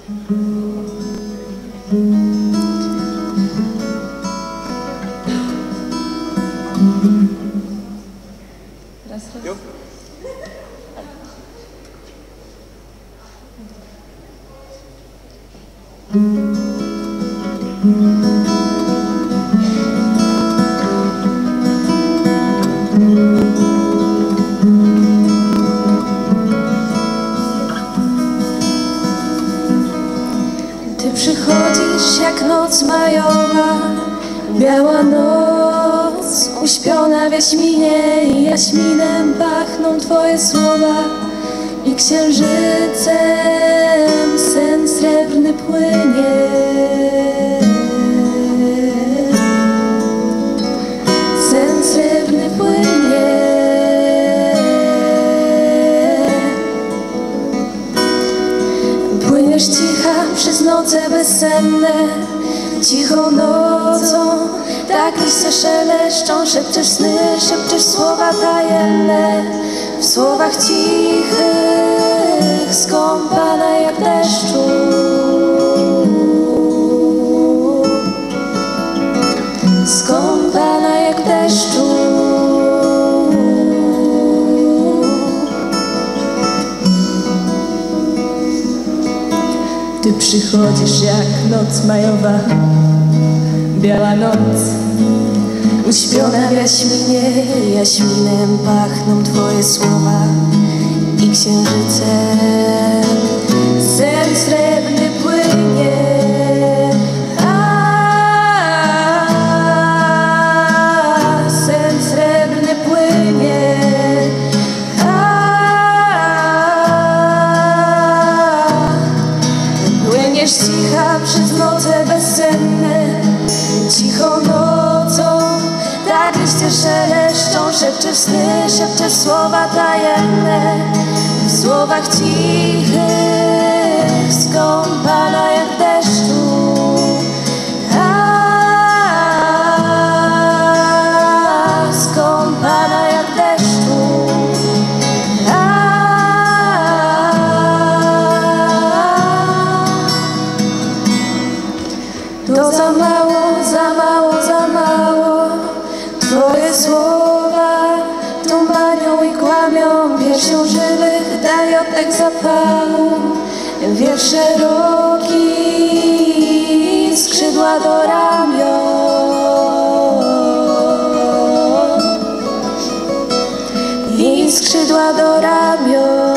Ty przychodzisz jak noc majowa, biała noc, uśpiona w jaśminie i jaśminem pachną Twoje słowa i księżycem sen srebrny płynie. Sen srebrny płynie. Płyniesz cicha przez noce bezsenne, cichą nocą, tak liście szeleszczą, szepczesz sny, szepczesz słowa tajemne. W słowach cichych skąpana jak deszczu. Skąpana jak deszczu. Ty przychodzisz jak noc majowa, biała noc, uśpiona w jaśminie, jaśminem pachną Twoje słowa i księżycem sen srebrny płynie. Sen srebrny płynie. Płyniesz cicha przez noce bezsenne, cichą nocą, tak liście szeleszczą, szepczesz sny, szepczesz słowa tajemne. W słowach cichych skąpana jak deszczu. Skąpana jak deszczu. To za mało, za mało, za mało. Twoje słowa tumanią i kłamią piersią żywych, daj oddech zapału. Wiersze szeroki, skrzydła do ramion i skrzydła do ramion.